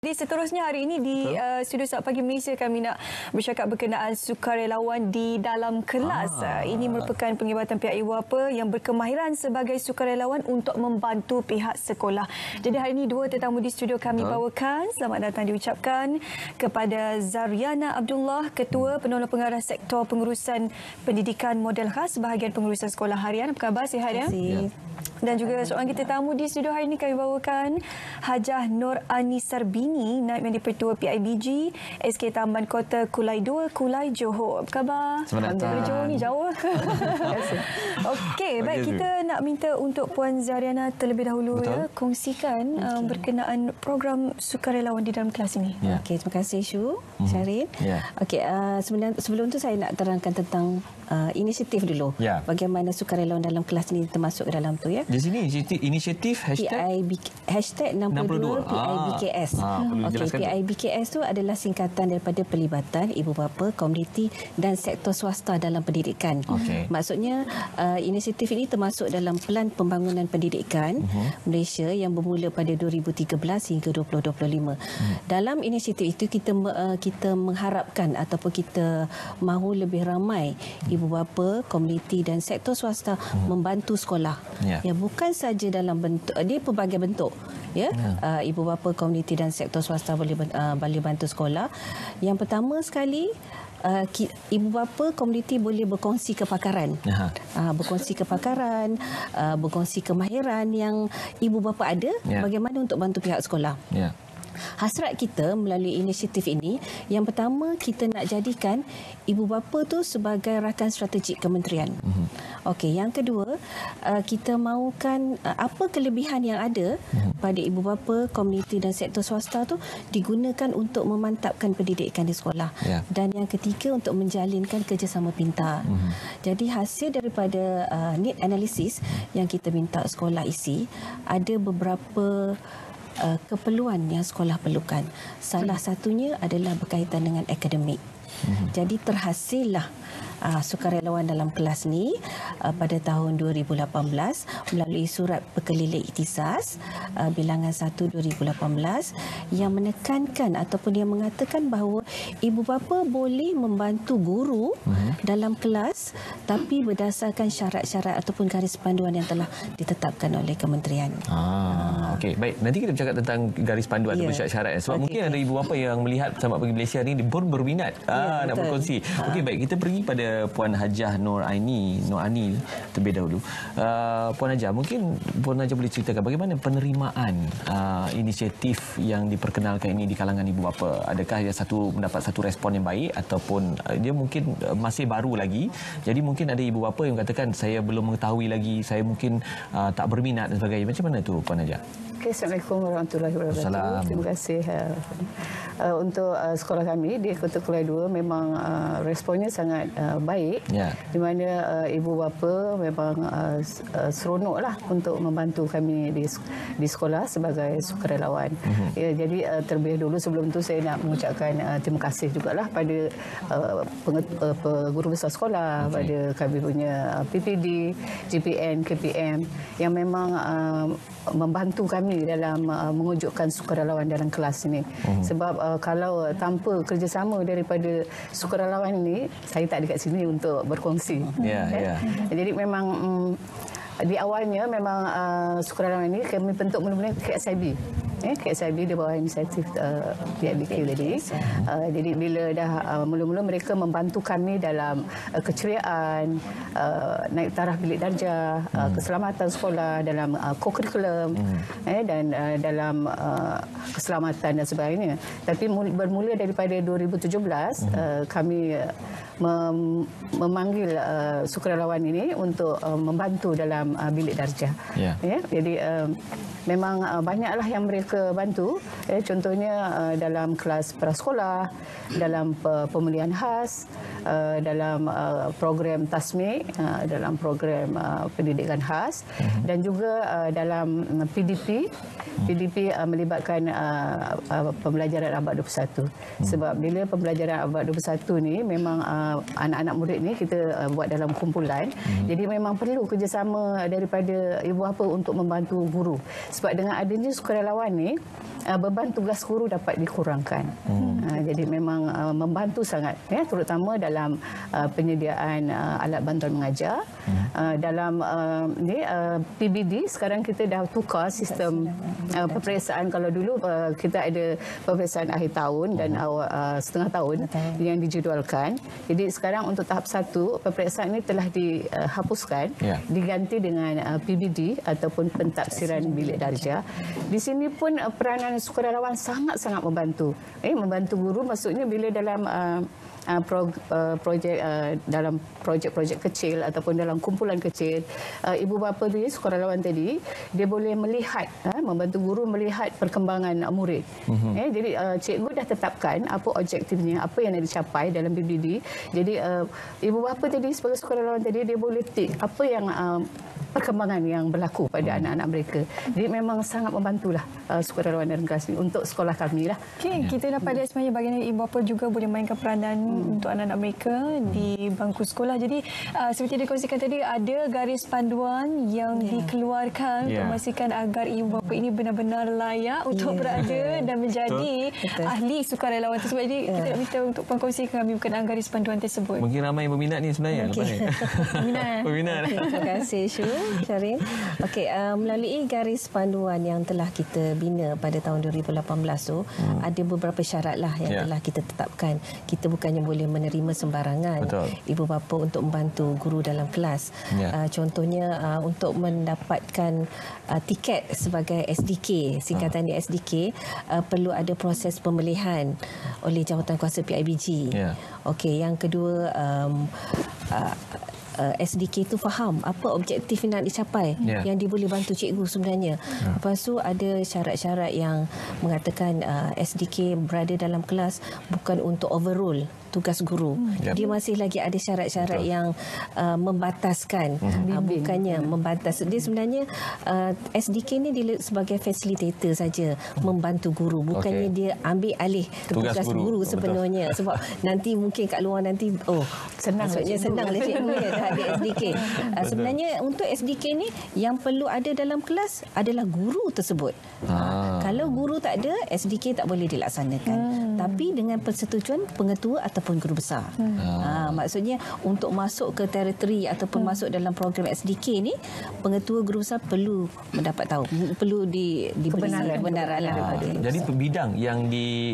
Jadi seterusnya hari ini di Studio Saat Pagi Malaysia kami nak bercakap berkenaan sukarelawan di dalam kelas. Ini merupakan penglibatan pihak ibu bapa yang berkemahiran sebagai sukarelawan untuk membantu pihak sekolah. Jadi hari ini dua tetamu di studio kami bawakan. Selamat datang diucapkan kepada Zaryana Abdullah, Ketua Penolong Pengarah Sektor Pengurusan Pendidikan Model Khas Bahagian Pengurusan Sekolah Harian. Apa khabar? Sihat ya? Dan juga seorang kita tamu di studio hari ini kami bawakan Hajah Nur Ani Sarbini, Naib Yang di-Pertua PIBG SK Taman Kota Kulai 2, Kulai Johor. Apa khabar? Selamat datang. Johor ni jauh. Okey, baik, kita nak minta untuk Puan Zaryana terlebih dahulu ya kongsikan berkenaan program sukarelawan di dalam kelas ini. Okey, terima kasih Syu, Syarin. Okey, sebelum tu saya nak terangkan tentang inisiatif dulu. Bagaimana sukarelawan dalam kelas ini termasuk dalam tu ya. Di sini inisiatif hashtag 62 PIBKS. Okey, PIBKS tu adalah singkatan daripada pelibatan ibu bapa, komuniti dan sektor swasta dalam pendidikan. Maksudnya inisiatif ini termasuk dalam Pelan Pembangunan Pendidikan Malaysia yang bermula pada 2013 hingga 2025. Dalam inisiatif itu kita mengharapkan ataupun kita mahu lebih ramai ibu bapa, komuniti dan sektor swasta membantu sekolah. Bukan saja dalam bentuk, dia pelbagai bentuk. Ibu bapa, komuniti dan sektor swasta boleh bantu sekolah. Yang pertama sekali, ibu bapa komuniti boleh berkongsi kepakaran. Berkongsi kemahiran yang ibu bapa ada bagaimana untuk bantu pihak sekolah. Hasrat kita melalui inisiatif ini, yang pertama kita nak jadikan ibu bapa tu sebagai rakan strategik kementerian. Okey, yang kedua kita mahukan apa kelebihan yang ada pada ibu bapa, komuniti dan sektor swasta tu digunakan untuk memantapkan pendidikan di sekolah. Dan yang ketiga untuk menjalinkan kerjasama pintar. Jadi hasil daripada need analysis yang kita minta sekolah isi, ada beberapa keperluan yang sekolah perlukan. Salah satunya adalah berkaitan dengan akademik. Jadi terhasillah sukarelawan dalam kelas ni pada tahun 2018 melalui surat perkeliling ikhtisas bilangan 1 2018 yang menekankan ataupun yang mengatakan bahawa ibu bapa boleh membantu guru dalam kelas tapi berdasarkan syarat-syarat ataupun garis panduan yang telah ditetapkan oleh kementerian. Okey, baik. Nanti kita bercakap tentang garis panduan ataupun syarat-syarat. Sebab mungkin ada ibu bapa yang melihat Selamat Pagi Malaysia ni pun berminat nak berkongsi. Okey, baik, kita pergi pada Puan Hajah Nur Ani terlebih dahulu. Puan Hajah, mungkin Puan Hajah boleh ceritakan bagaimana penerimaan inisiatif yang diperkenalkan ini di kalangan ibu bapa? Adakah dia mendapat satu respon yang baik ataupun dia mungkin masih baru lagi? Jadi mungkin ada ibu bapa yang katakan saya belum mengetahui lagi, saya mungkin tak berminat dan sebagainya. Macam mana tu Puan Hajah? Assalamualaikum warahmatullahi wabarakatuh. Terima kasih. Untuk sekolah kami di Kota Kulai 2 memang responnya sangat baik, di mana ibu bapa memang seronoklah untuk membantu kami di sekolah sebagai sukarelawan. Jadi terlebih dulu sebelum tu saya nak mengucapkan terima kasih jugalah pada guru besar sekolah, pada kami punya PPD, GPN, KPM yang memang membantu kami dalam mewujudkan sukarelawan dalam kelas ini. Sebab kalau tanpa kerjasama daripada sukarelawan ini, saya tak ada kat sini untuk berkongsi. Jadi memang di awalnya memang sukarelawan ini kami bentuk mula-mula KSIB. KSIB di bawah inisiatif PIBK tadi. Jadi bila dah mula-mula mereka membantu kami dalam keceriaan, naik taraf bilik darjah, keselamatan sekolah dalam co-curriculum dan dalam keselamatan dan sebagainya. Tapi bermula daripada 2017 kami memanggil sukarelawan ini untuk membantu dalam bilik darjah. Jadi memang banyaklah yang mereka bantu. Contohnya dalam kelas prasekolah, dalam pemulihan khas, dalam program tasmik, dalam program pendidikan khas dan juga dalam PDP. PDP melibatkan pembelajaran abad 21. Sebab bila pembelajaran abad 21 ni memang anak-anak murid ni kita buat dalam kumpulan. Jadi memang perlu kerjasama daripada ibu bapa untuk membantu guru. Sebab dengan adanya sukarelawan ni beban tugas guru dapat dikurangkan. Jadi memang membantu sangat, terutama dalam penyediaan alat bantuan mengajar. Dalam PBD sekarang kita dah tukar sistem peperiksaan. Kalau dulu kita ada peperiksaan akhir tahun dan setengah tahun yang dijadualkan. Jadi sekarang untuk tahap 1 peperiksaan ini telah dihapuskan, diganti dengan PBD ataupun pentafsiran bilik darjah. Di sini pun peranan sukarelawan sangat-sangat membantu. Membantu guru maksudnya bila dalam dalam projek-projek kecil ataupun dalam kumpulan kecil, ibu bapa tadi, sukarelawan tadi, dia boleh melihat, membantu guru melihat perkembangan murid. Jadi cikgu dah tetapkan apa objektifnya, apa yang nak dicapai dalam PBD. Jadi ibu bapa tadi sebagai sukarelawan tadi, dia boleh tik apa yang perkembangan yang berlaku pada anak-anak mereka. Jadi memang sangat membantulah sukarelawan dan kelas ini untuk sekolah kami lah. Okay, kita dapat lihat sebenarnya bagaimana ibu bapa juga boleh mainkan peranan untuk anak-anak mereka di bangku sekolah. Jadi seperti dikongsikan tadi, ada garis panduan yang dikeluarkan untuk memastikan agar ibu bapa ini benar-benar layak untuk berada dan menjadi ahli sukarelawan tersebut. Jadi kita nak minta untuk pengkongsikan kami berkenaan garis panduan tersebut. Mungkin ramai yang berminat ni sebenarnya. Berminat. Terima kasih Syarin. Okey, melalui garis panduan yang telah kita bina pada tahun 2018 tu, ada beberapa syarat lah yang telah kita tetapkan. Kita bukannya boleh menerima sembarangan ibu bapa untuk membantu guru dalam kelas. Contohnya untuk mendapatkan tiket sebagai SDK, singkatan dia SDK, perlu ada proses pemilihan oleh Jawatankuasa PIBG. Okey, yang kedua, SDK itu faham apa objektif yang nak dicapai, yang dia boleh bantu cikgu sebenarnya. Lepas tu ada syarat-syarat yang mengatakan SDK berada dalam kelas bukan untuk overrule tugas guru. Dia masih lagi ada syarat-syarat yang membataskan, bukannya membatas. Dia sebenarnya SDK ni dia sebagai facilitator saja, membantu guru, bukannya dia ambil alih tugas guru sepenuhnya. Sebab nanti mungkin kat luar nanti maksudnya senanglah cikgu dah ada SDK. Sebenarnya untuk SDK ni yang perlu ada dalam kelas adalah guru tersebut. Kalau guru tak ada, SDK tak boleh dilaksanakan. Tapi dengan persetujuan pengetua ataupun guru besar. Maksudnya untuk masuk ke teritori ataupun masuk dalam program SDK ni, pengetua guru besar perlu mendapat tahu, perlu diberi kebenaran lah. Jadi bidang yang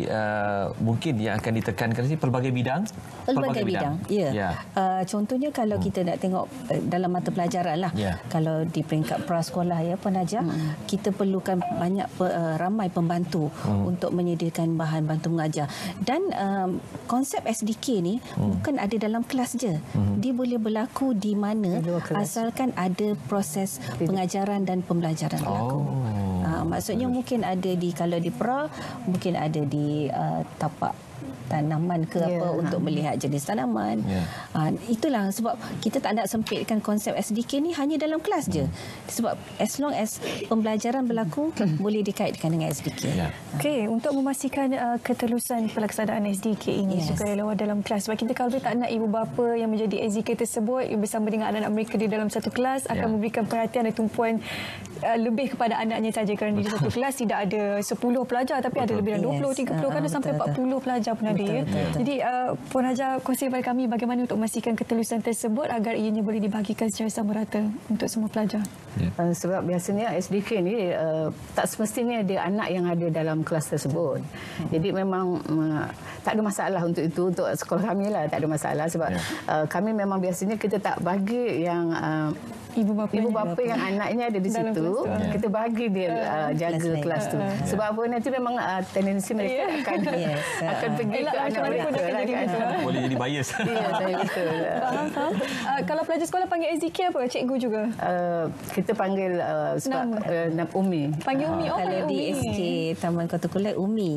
mungkin yang akan ditekankan ni pelbagai bidang. Pelbagai bidang. Ya. Contohnya kalau kita nak tengok dalam mata pelajaran lah, kalau di peringkat prasekolah penajar, kita perlukan ramai pembantu untuk menyediakan bahan bantu mengajar. Dan konsep SDK ni bukan ada dalam kelas je. Dia boleh berlaku di mana asalkan ada proses pengajaran dan pembelajaran berlaku. Maksudnya mungkin ada kalau di pra, mungkin ada di tapak tanaman ke untuk melihat jenis tanaman. Itulah sebab kita tak nak sempitkan konsep SDK ni hanya dalam kelas je. Sebab as long as pembelajaran berlaku boleh dikaitkan dengan SDK. Okey, untuk memastikan ketelusan pelaksanaan SDK ini sukarelawan dalam kelas, sebab kita kalau tak nak ibu bapa yang menjadi SDK tersebut bersama dengan anak-anak mereka di dalam satu kelas akan memberikan perhatian dan tumpuan lebih kepada anaknya saja, kerana di satu kelas tidak ada 10 pelajar tapi ada lebih dari 20, 30 kan sampai 40 pelajar pun ada. Jadi Puan Hajar kongsi kepada kami bagaimana untuk memastikan ketulusan tersebut agar ianya boleh dibahagikan secara sama rata untuk semua pelajar. Sebab biasanya SDK ni tak semestinya ada anak yang ada dalam kelas tersebut. Jadi memang tak ada masalah untuk itu, untuk sekolah kami lah tak ada masalah, sebab kami memang biasanya kita tak bagi yang ibu bapa yang anaknya ada di situ, kita bagi dia jaga kelas tu. Sebab apa, nanti memang tendensi mereka akan pergi ke anak mereka lah kan. Boleh jadi bias. Betul. Faham. Kalau pelajar sekolah panggil SDK apa? Cikgu juga? Kita panggil sebab Umi. Panggil Umi. Kalau di SK Taman Kota Kulai, Umi.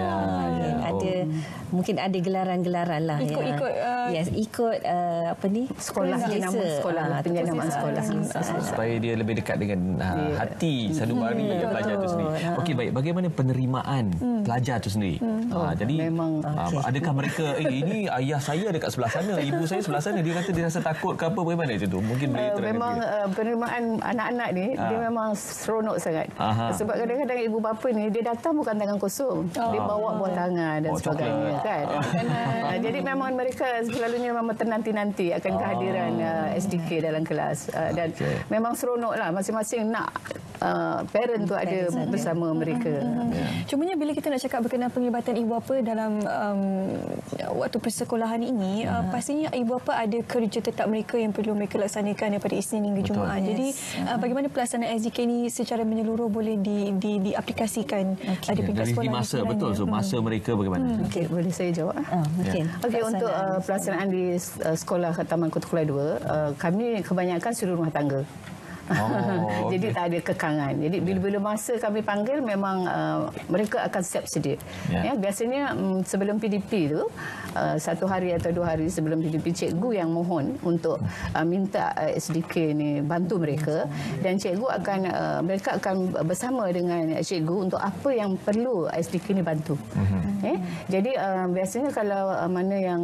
Ada mungkin ada gelaran-gelaran lah. Ikut ikut apa ni? Sekolah, nama sekolah, penjenamaan sekolah. Supaya dia lebih dekat dengan hati sanubari pelajar itu sendiri. Okey, baik. Bagaimana penerimaan pelajar itu sendiri? Jadi memang adakah mereka ini ayah saya dekat sebelah sana, ibu saya sebelah sana, dia kata dia rasa takut ke apa, bagaimana itu tu? Mungkin boleh terangkan. Memang penerimaan anak-anak ni dia memang seronok sangat. Sebab kadang-kadang ibu bapa ni dia datang bukan tangan kosong. Dia bawa buah tangan dan sebagainya kan. Jadi memang mereka selalunya memang ternanti-nanti akan kehadiran SDK dalam kelas. Dan memang seronoklah masing-masing nak parent tu ada bersama mereka. Cumanya bila kita nak cakap berkenaan penglibatan ibu bapa dalam waktu persekolahan ini, pastinya ibu bapa ada kerja tetap mereka yang perlu mereka laksanakan daripada Isnin hingga Jumaat. Jadi bagaimana pelaksanaan SDK ini secara menyeluruh boleh diaplikasikan di peringkat sekolah? Dari masa betul, so masa mereka bagaimana? Okey, boleh saya jawab? Okey, untuk pelaksanaan di sekolah Taman Kota Kulai 2, kami kebanyakan suri rumah tangga. Jadi tak ada kekangan. Jadi bila-bila masa kami panggil memang mereka akan siap sedia. Biasanya sebelum PDP tu 1 hari atau 2 hari sebelum PDP, cikgu yang mohon untuk minta SDK ni bantu mereka, dan cikgu akan mereka akan bersama dengan cikgu untuk apa yang perlu SDK ni bantu. Jadi biasanya kalau mana yang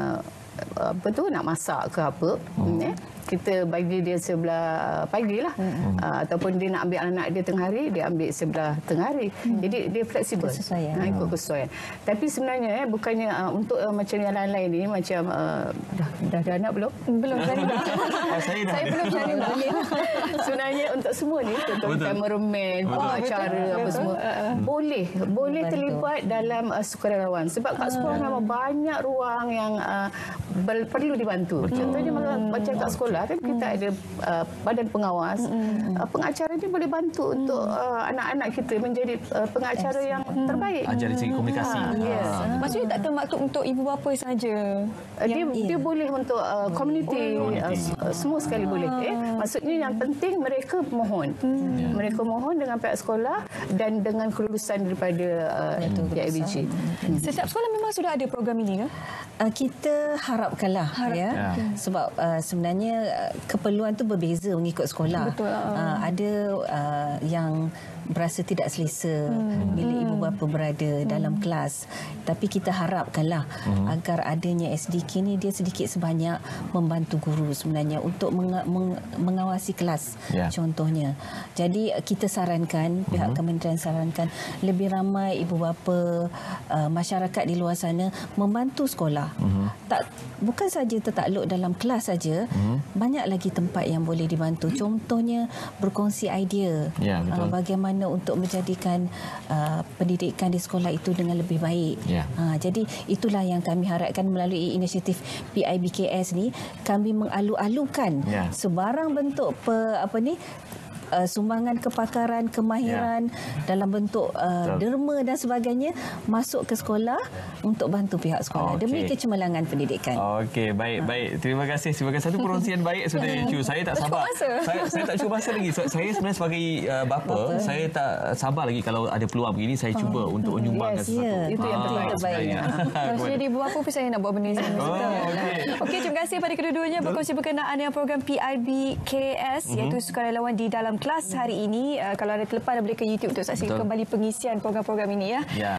apa tu nak masak ke apa, kita bagi dia sebelah pagi lah, ataupun dia nak ambil anak dia tengah hari, dia ambil sebelah tengah hari. Jadi dia fleksibel, ikut kesesuaian. Tapi sebenarnya bukannya untuk macam yang lain-lain ni, macam dah ada anak belum? Belum, saya belum cari nak. Sebenarnya untuk semua ni, contoh cameraman, acara apa semua, boleh terlibat dalam sukarelawan. Sebab kat sekolah memang banyak ruang yang perlu dibantu. Contohnya macam kat sekolah kan kita ada badan pengawas. Pengacara ni boleh bantu untuk anak-anak kita menjadi pengacara yang terbaik. Ajar dari segi komunikasi. Maksudnya tak termaktub untuk ibu bapa saja. Dia boleh untuk komuniti, semua sekali boleh. Maksudnya yang penting mereka mohon. Mereka mohon dengan pihak sekolah dan dengan kelulusan daripada PIBG. Setiap sekolah memang sudah ada program ini ke? Kita harapkanlah sebab sebenarnya keperluan tu berbeza mengikut sekolah. Betul. Ada yang berasa tidak selesa bila ibu bapa berada dalam kelas, tapi kita harapkanlah agar adanya SDK ni dia sedikit sebanyak membantu guru sebenarnya untuk mengawasi kelas contohnya. Jadi kita sarankan, pihak kementerian sarankan lebih ramai ibu bapa, masyarakat di luar sana membantu sekolah. Bukan saja tertakluk dalam kelas saja, banyak lagi tempat yang boleh dibantu. Contohnya berkongsi idea bagaimana untuk menjadikan pendidikan di sekolah itu dengan lebih baik. Jadi itulah yang kami harapkan melalui inisiatif PIBKS ni, kami mengalu-alukan sebarang bentuk sumbangan kepakaran, kemahiran dalam bentuk derma dan sebagainya masuk ke sekolah untuk bantu pihak sekolah demi kecemerlangan pendidikan. Okey, baik. Terima kasih sebagai satu perkongsian baik sebenarnya, Cu. Saya tak sabar. Saya tak cuba masa lagi. Saya sebenarnya sebagai bapa, saya tak sabar lagi kalau ada peluang begini saya cuba untuk menyumbangkan sesuatu. Itu yang terbaik. Jadi ibu bapa pun saya nak buat benda ni. Okey, terima kasih pada kedua-duanya berkongsi berkenaan dengan program PIBKS iaitu sukarelawan di dalam kelas hari ini. Kalau ada terlepas boleh ke YouTube untuk saksikan kembali pengisian program-program ini ya.